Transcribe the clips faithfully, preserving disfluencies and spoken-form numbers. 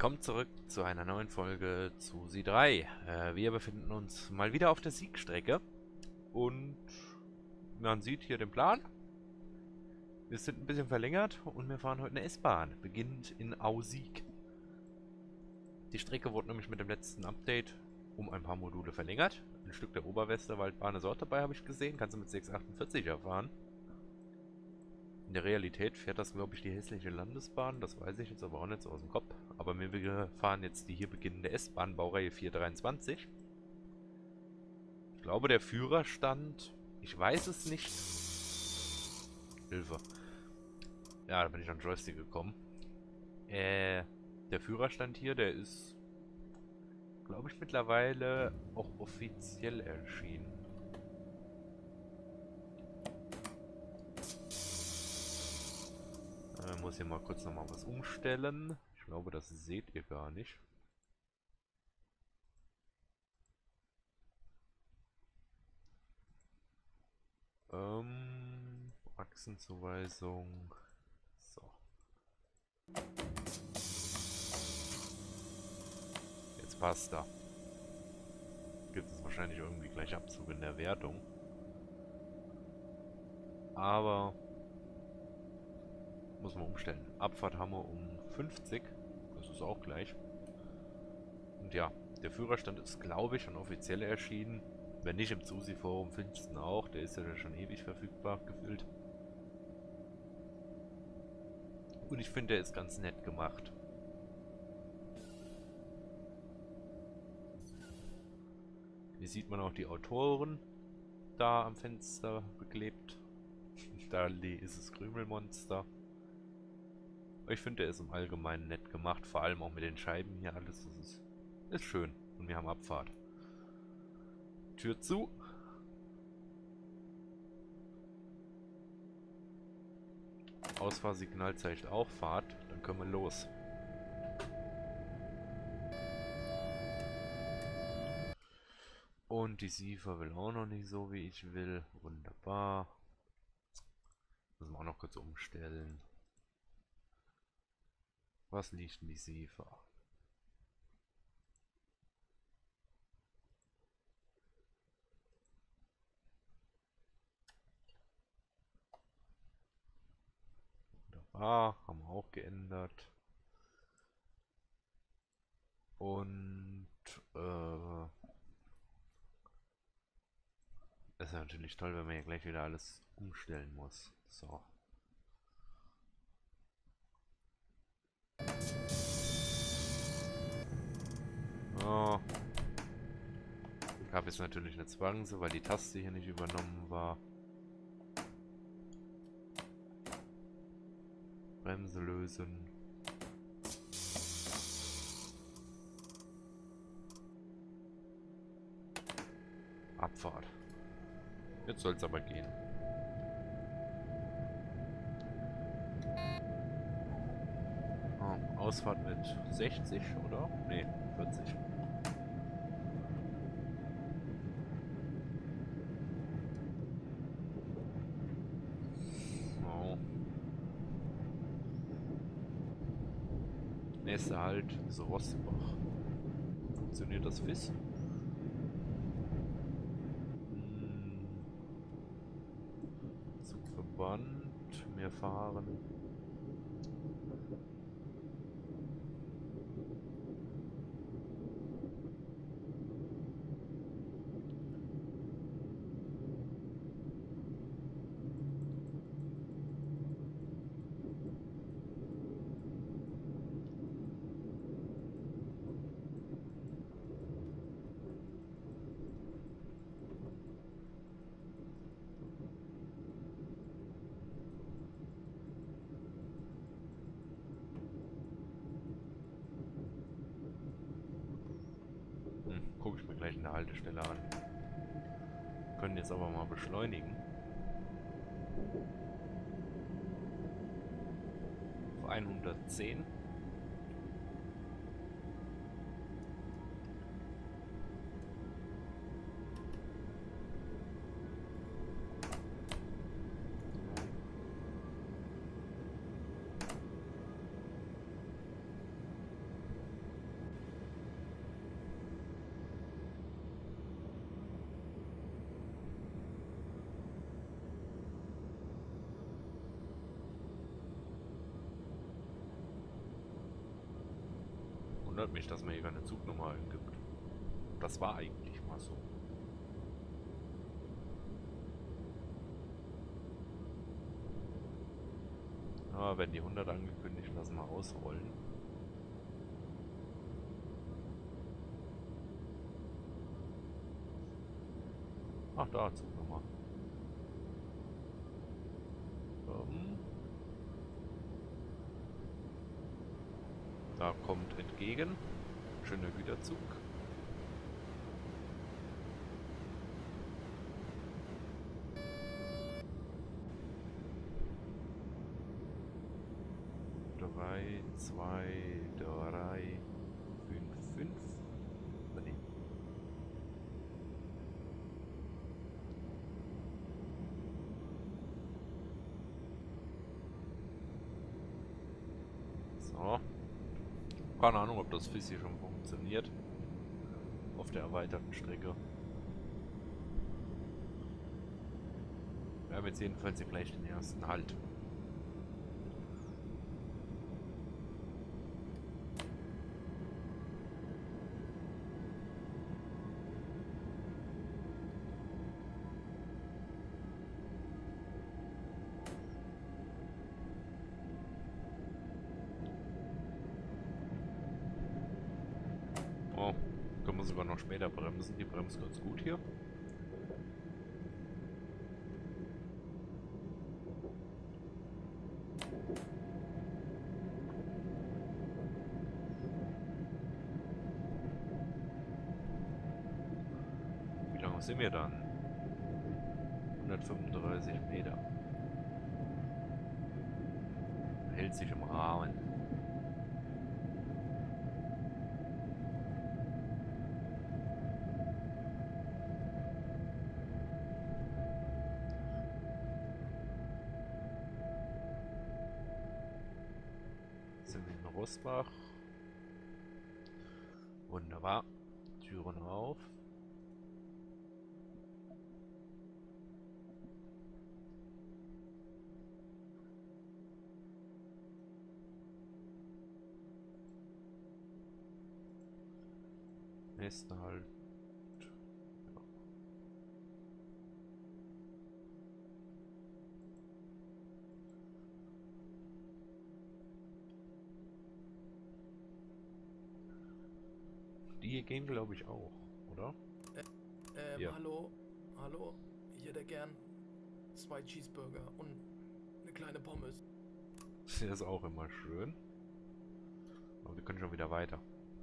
Willkommen zurück zu einer neuen Folge zu Sie drei. Äh, wir befinden uns mal wieder auf der Siegstrecke und man sieht hier den Plan. Wir sind ein bisschen verlängert und wir fahren heute eine S-Bahn, beginnend in Ausiek. Die Strecke wurde nämlich mit dem letzten Update um ein paar Module verlängert. Ein Stück der Oberwesterwaldbahn ist auch dabei, habe ich gesehen. Kannst du mit sechs achtundvierziger fahren. In der Realität fährt das, glaube ich, die Hessische Landesbahn. Das weiß ich jetzt aber auch nicht so aus dem Kopf. Aber wir fahren jetzt die hier beginnende S-Bahn, Baureihe vier dreiundzwanzig. Ich glaube, der Führerstand... Ich weiß es nicht. Hilfe. Ja, da bin ich an den Joystick gekommen. Äh, der Führerstand hier, der ist, glaube ich, mittlerweile auch offiziell erschienen. Ich muss hier mal kurz nochmal was umstellen. Ich glaube, das seht ihr gar nicht. Ähm, Achsenzuweisung. So. Jetzt passt da. Gibt es wahrscheinlich irgendwie gleich Abzug in der Wertung. Aber muss man umstellen. Abfahrt haben wir um fünfzig. Das ist auch gleich. Und ja, der Führerstand ist, glaube ich, schon offiziell erschienen. Wenn nicht im Susi-Forum, findest du ihn auch. Der ist ja schon ewig verfügbar gefühlt. Und ich finde, der ist ganz nett gemacht. Hier sieht man auch die Autoren da am Fenster beklebt. Da ist das Krümelmonster. Ich finde, der ist im Allgemeinen nett gemacht. Vor allem auch mit den Scheiben hier alles. Das ist, ist schön. Und wir haben Abfahrt. Tür zu. Ausfahrsignal zeigt auch Fahrt. Dann können wir los. Und die Siefer will auch noch nicht so, wie ich will. Wunderbar. Müssen wir auch noch kurz umstellen. Was liegt in die Siefer? Wunderbar. Haben wir auch geändert. Und äh, ist ja natürlich toll, wenn man hier gleich wieder alles umstellen muss. So. Oh. Gab es natürlich eine Zwangse, weil die Taste hier nicht übernommen war. Bremse lösen. Abfahrt. Jetzt soll es aber gehen. Oh, Ausfahrt mit sechzig, oder? Ne, vierzig. Oh. Nächster Halt ist Rossbach. Funktioniert das F I S? Hm. Zugverband. Wir fahren. Gucke ich mir gleich in der Haltestelle an. Wir können jetzt aber mal beschleunigen. Auf hundertzehn. Wundert mich, dass man hier keine Zugnummer eingibt. Das war eigentlich mal so. Aber wenn die hundert angekündigt, lassen wir ausrollen. Ach, da, Zugnummer. Ähm, da kommt entgegen. Schöner Güterzug. drei, zwei, drei, fünf, fünf. Nee. So. Keine Ahnung, ob das Fissi schon funktioniert. Auf der erweiterten Strecke. Wir haben jetzt jedenfalls hier gleich den ersten Halt. Oh, können wir sogar noch später bremsen. Die bremst ganz gut hier. Wie lange sind wir dann? hundertfünfunddreißig Meter. Hält sich im Rahmen. Sind wir in Rosbach. Wunderbar. Türen auf. Nächster Halt. Ja. Die hier gehen, glaube ich, auch, oder? Ähm, Ja. hallo, hallo, ich hätte gern zwei Cheeseburger und eine kleine Pommes. Das ist auch immer schön. Aber wir können schon wieder weiter.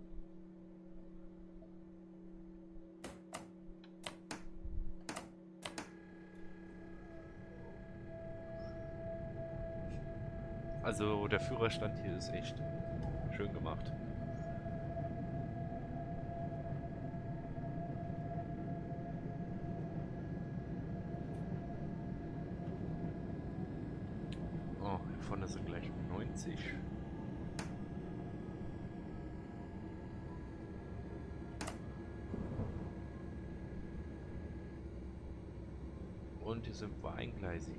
Also der Führerstand hier ist echt schön gemacht. Oh, hier vorne sind gleich neunzig. Und hier sind wir eingleisig.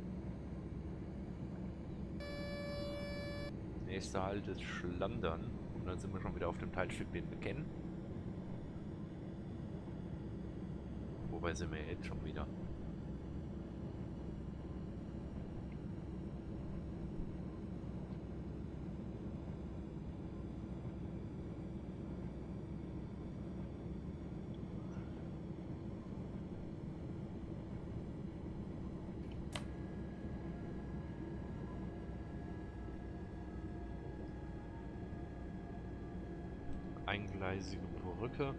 Nächster Halt ist Schlandern. Und dann sind wir schon wieder auf dem Teilstück, den wir kennen. Wobei sind wir jetzt schon wieder. Eingleisige Brücke.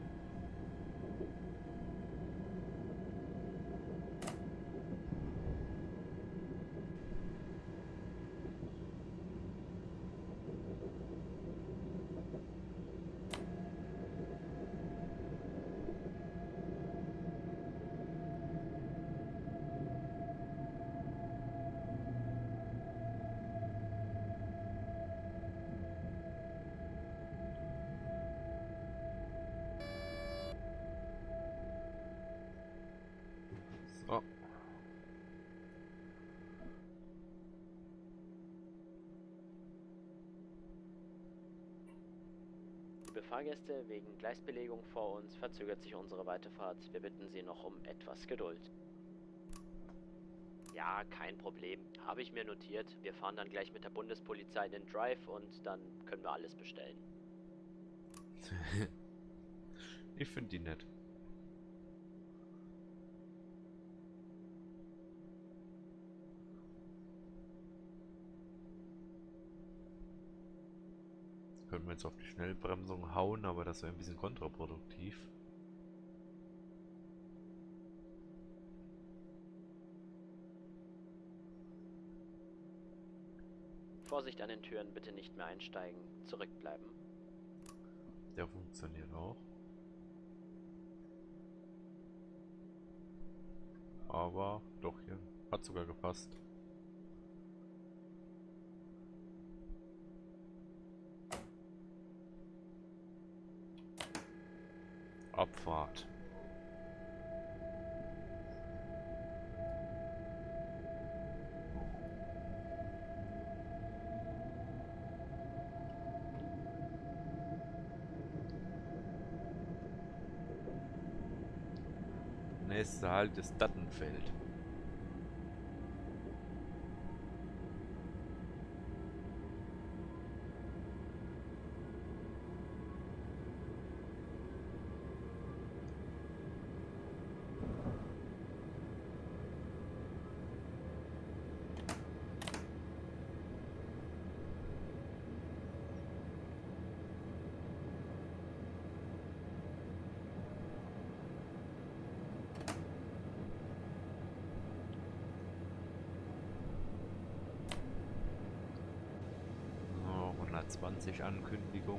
Liebe Fahrgäste, wegen Gleisbelegung vor uns verzögert sich unsere Weiterfahrt. Wir bitten Sie noch um etwas Geduld. Ja, kein Problem. Habe ich mir notiert. Wir fahren dann gleich mit der Bundespolizei in den Drive und dann können wir alles bestellen. Ich finde die nett. Das könnten wir jetzt auf die Schnellbremsung hauen, aber das wäre ein bisschen kontraproduktiv. Vorsicht an den Türen, bitte nicht mehr einsteigen. Zurückbleiben. Der funktioniert auch. Aber doch, hier hat sogar gepasst. Abfahrt. Nächster Halt ist Dattenfeld. hundertzwanzig Ankündigung.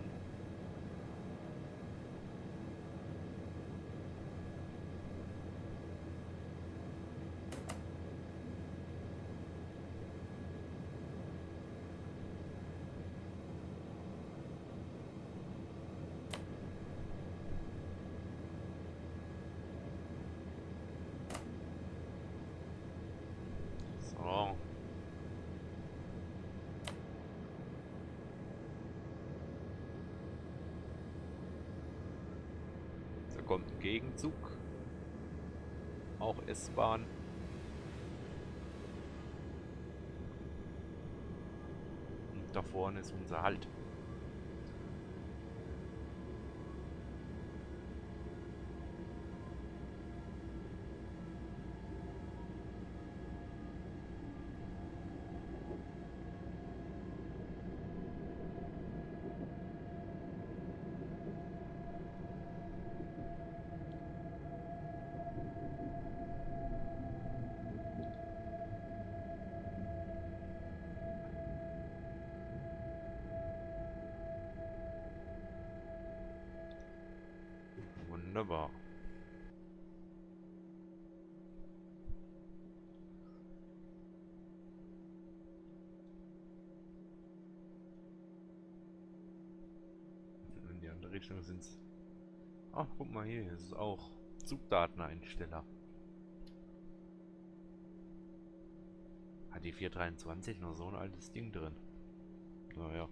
So. Da kommt ein Gegenzug. Auch S-Bahn. Und da vorne ist unser Halt. Wunderbar. In die andere Richtung sind es. Ach, guck mal hier, es ist auch Zugdateneinsteller. Hat die vier dreiundzwanzig noch so ein altes Ding drin? Naja.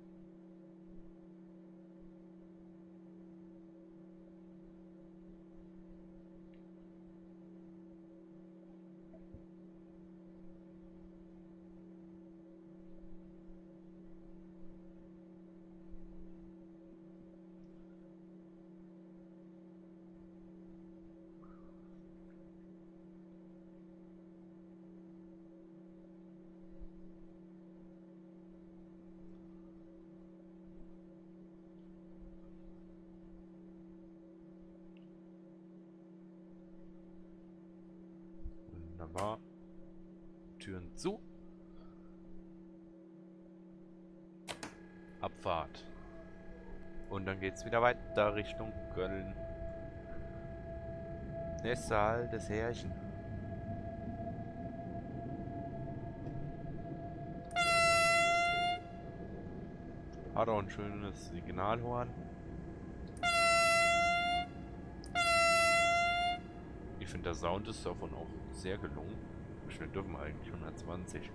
Wunderbar. Türen zu. Abfahrt. Und dann geht's wieder weiter Richtung Köln. Nächster Halt des Härchen. Hat auch ein schönes Signalhorn. Ich finde, der Sound ist davon auch sehr gelungen. Wie schnell dürfen wir eigentlich? hundertzwanzig.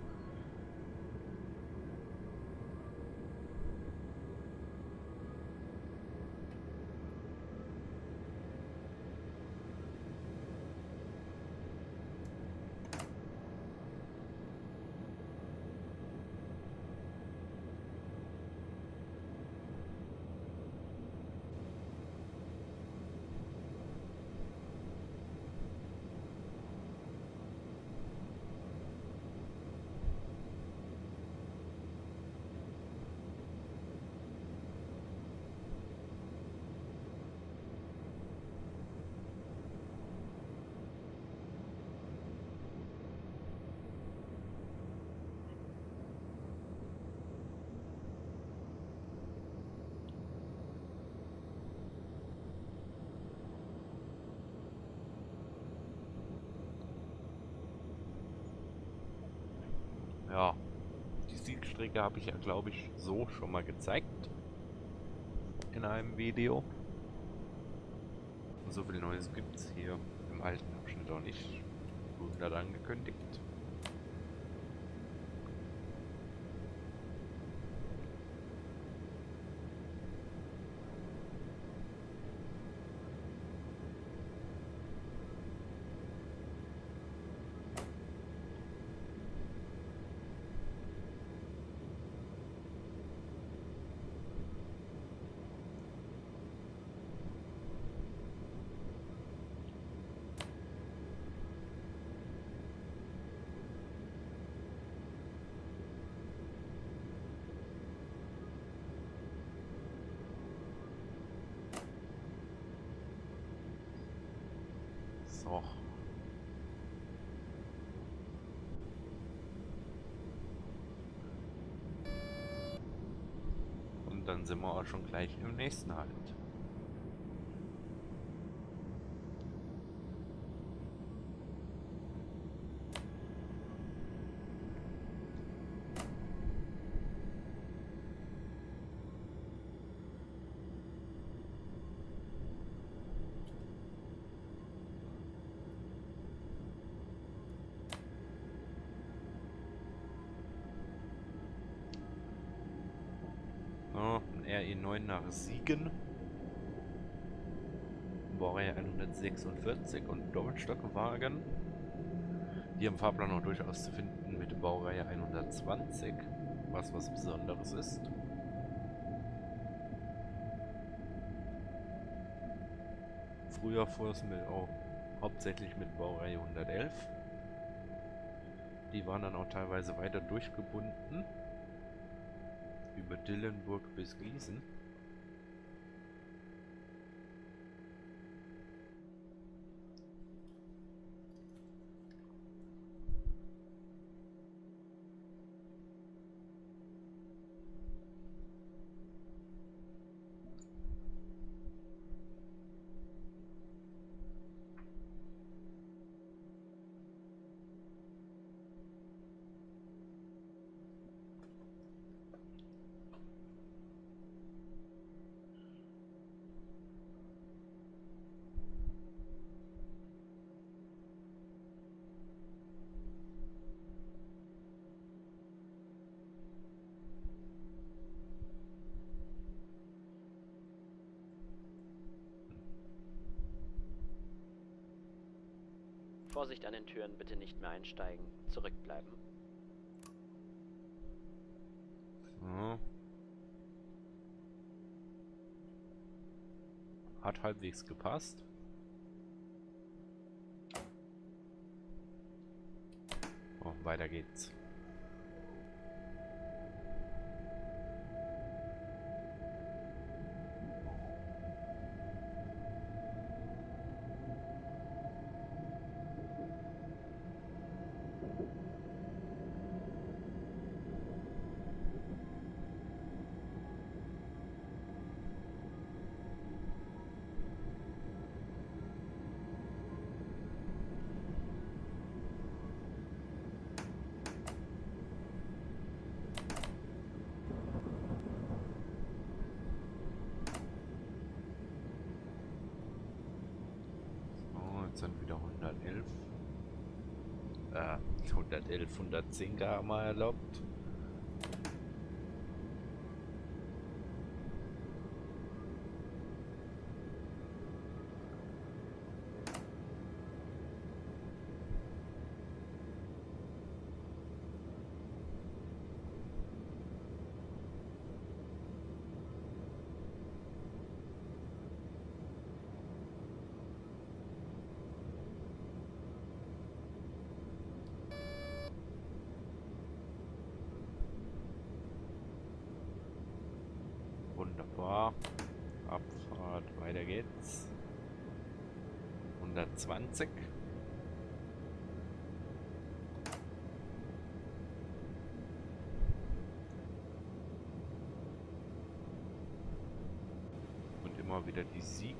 Ja, die Siegstrecke habe ich ja, glaube ich, so schon mal gezeigt. In einem Video. Und so viel Neues gibt es hier im alten Abschnitt auch nicht. hundert angekündigt. So. Und dann sind wir auch schon gleich im nächsten Halt. So, ein R E neun nach Siegen. Baureihe hundertsechsundvierzig und Doppelstockwagen. Hier im Fahrplan noch durchaus zu finden mit der Baureihe hundertzwanzig, was was Besonderes ist. Früher fuhr es mit auch hauptsächlich mit Baureihe hundertelf. Die waren dann auch teilweise weiter durchgebunden. Über Dillenburg bis Gießen. Vorsicht an den Türen, bitte nicht mehr einsteigen. Zurückbleiben. So. Hat halbwegs gepasst. Oh, weiter geht's. Sind wieder hundertelf. Äh, hundertelf, hundertzehn Kilometer mal erlaubt. Wunderbar. Abfahrt, weiter geht's. hundertzwanzig. Und immer wieder die Sieg.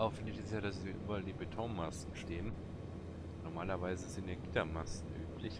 aufwendig ist ja, dass hier überall die Betonmasten stehen. Normalerweise sind ja Gittermasten üblich.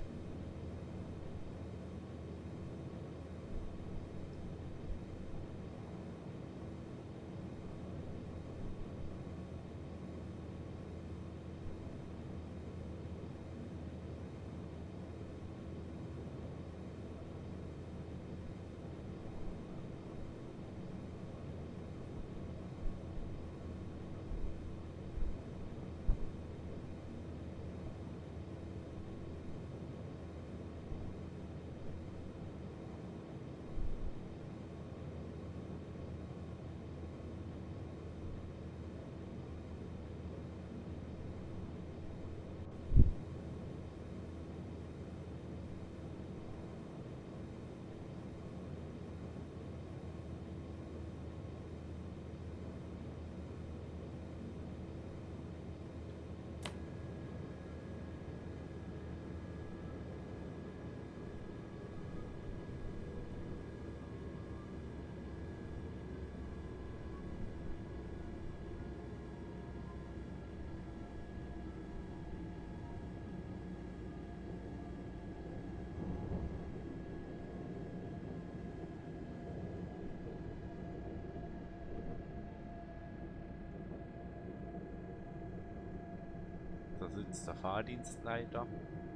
Da sitzt der Fahrdienstleiter.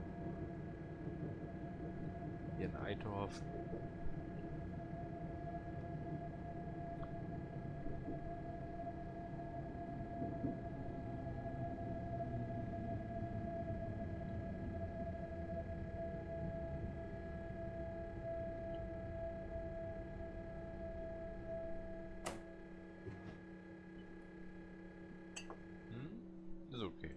Hier in Eitorf. Hm? Ist okay.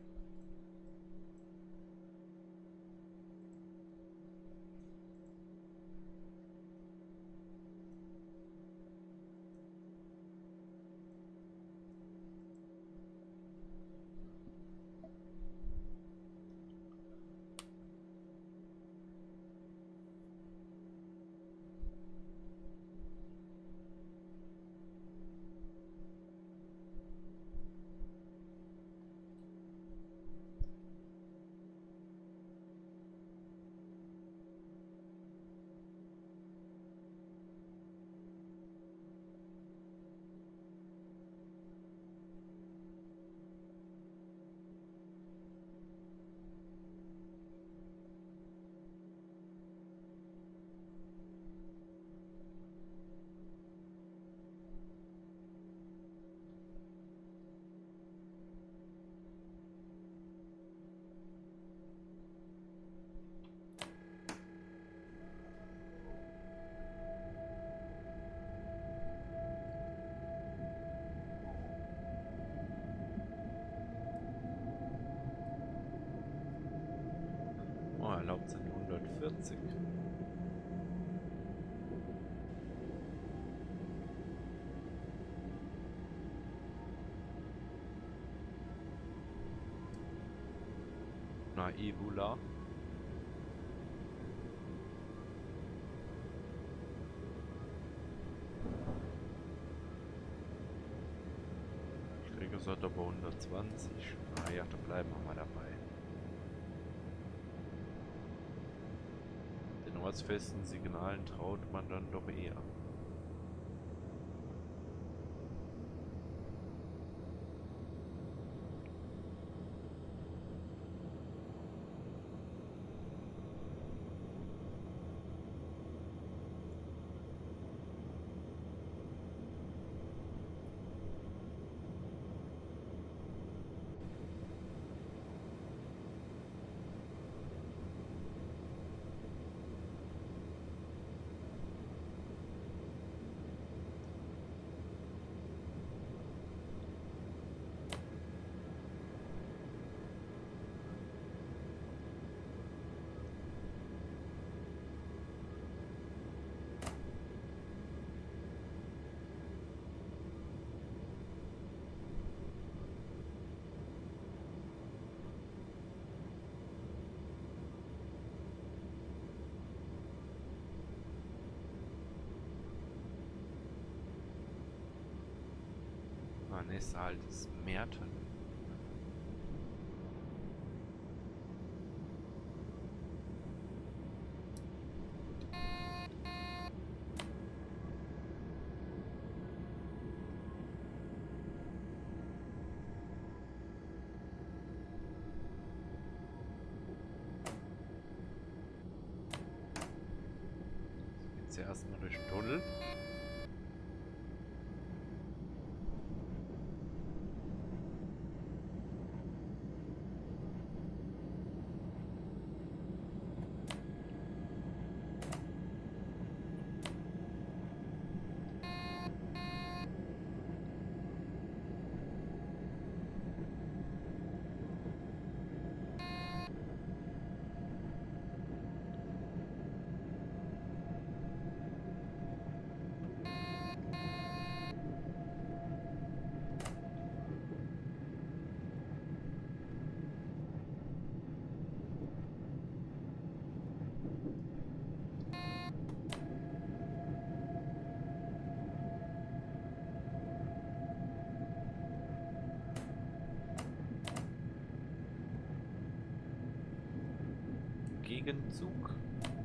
Oh, erlaubt sind hundertvierzig. Na, Ebula. Strecke sollte aber hundertzwanzig. Na ja, da bleiben wir mal dabei. Den ortsfesten Signalen traut man dann doch eher. Ah, nächster Halt ist Merten. Jetzt erstmal durch den Tunnel. Gegenzug.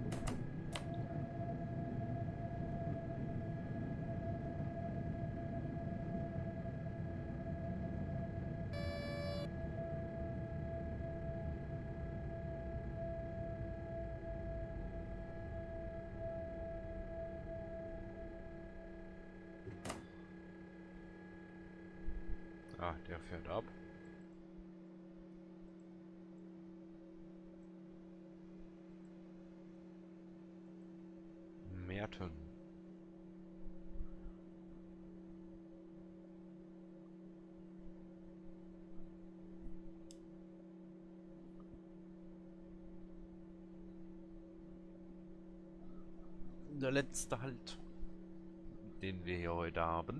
Ah, der fährt ab. Merten. Der letzte Halt, den wir hier heute haben.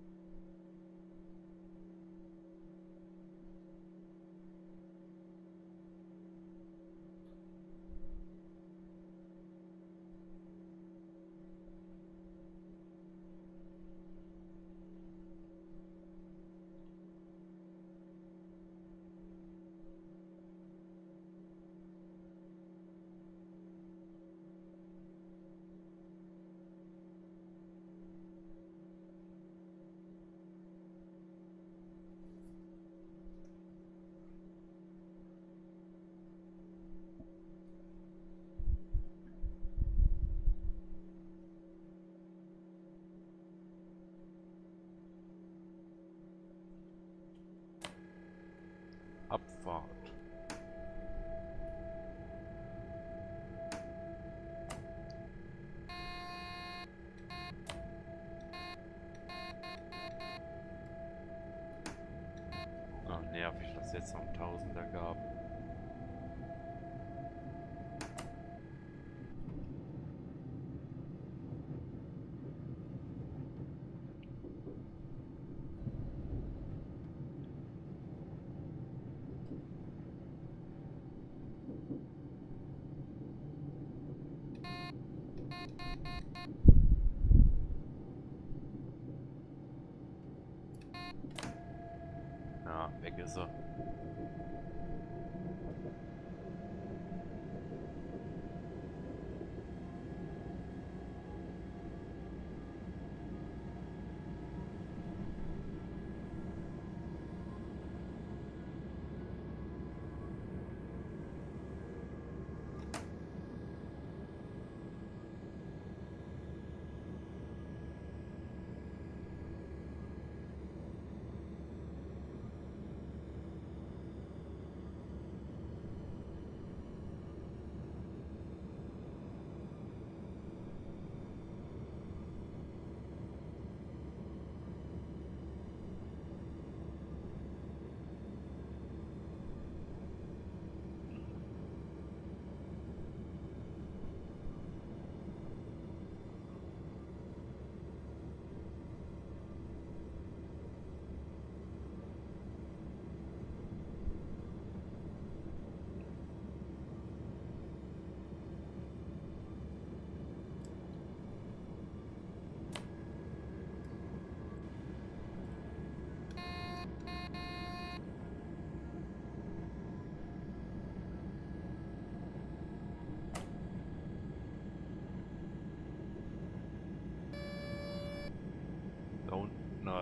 Abfahrt. Ach, nervig, dass es jetzt noch einen Tausender gab. Ja, weg ist er.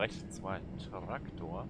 rechts war ein Traktor.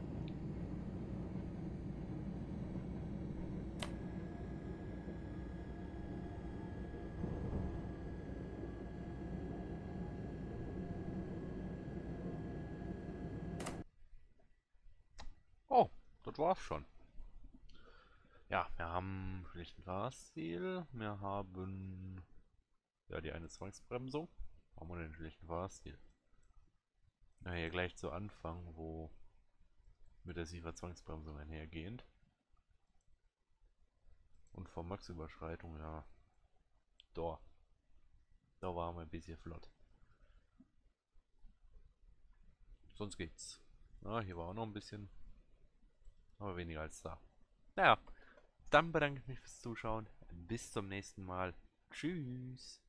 Oh, das war's schon. Ja, wir haben schlichten Fahrstil. Wir haben ja die eine Zwangsbremsung. Haben wir den schlichten Fahrstil. Na, hier gleich zu Anfang, wo mit der SIFA Zwangsbremsung einhergehend. Und vor Max-Überschreitung, ja. Da. Da waren wir ein bisschen flott. Sonst geht's. Na, hier war auch noch ein bisschen. Aber weniger als da. Naja, dann bedanke ich mich fürs Zuschauen. Bis zum nächsten Mal. Tschüss.